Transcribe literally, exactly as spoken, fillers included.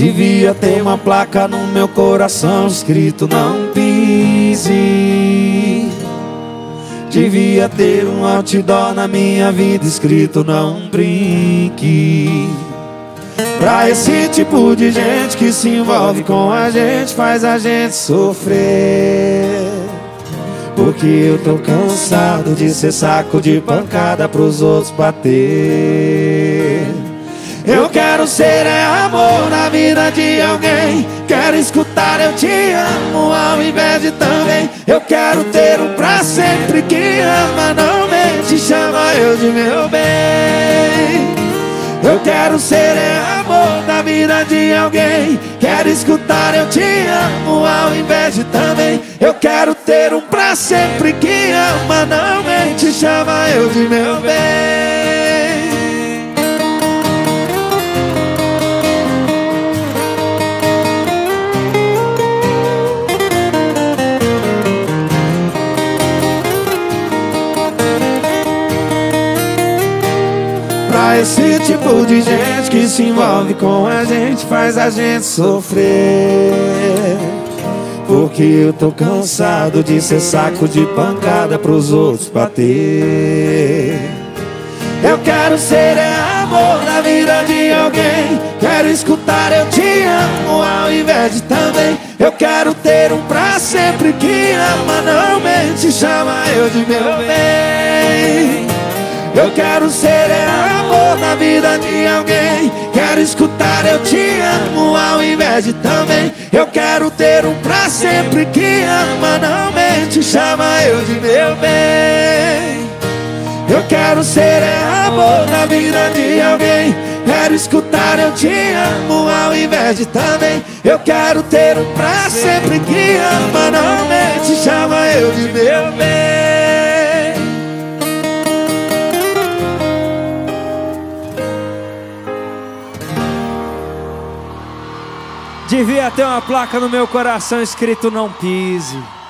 Devia ter uma placa no meu coração escrito não pise. Devia ter um outdoor na minha vida escrito não brinque. Pra esse tipo de gente que se envolve com a gente, faz a gente sofrer. Porque eu tô cansado de ser saco de pancada pros outros bater. Eu quero ser é amor na vida de alguém. Quero escutar eu te amo ao invés de também. Eu quero ter um pra sempre que ama, não mente, chama eu de meu bem. Eu quero ser é amor na vida de alguém. Quero escutar eu te amo ao invés de também. Eu quero ter um pra sempre que ama, não mente, chama eu de meu bem. Pra esse tipo de gente que se envolve com a gente, faz a gente sofrer. Porque eu tô cansado de ser saco de pancada pros outros bater. Eu quero ser é amor na vida de alguém. Quero escutar eu te amo ao invés de também. Eu quero ter um pra sempre que ama, não mente, chama eu de meu bem. Eu quero ser é amor na vida de alguém. Quero escutar eu te amo ao invés de também. Eu quero ter um pra sempre que ama, não mente, chama eu de meu bem. Eu quero ser é amor na vida de alguém. Quero escutar eu te amo ao invés de também. Eu quero ter um pra sempre que ama, não mente, chama eu de meu bem. Devia ter uma placa no meu coração escrito não pise.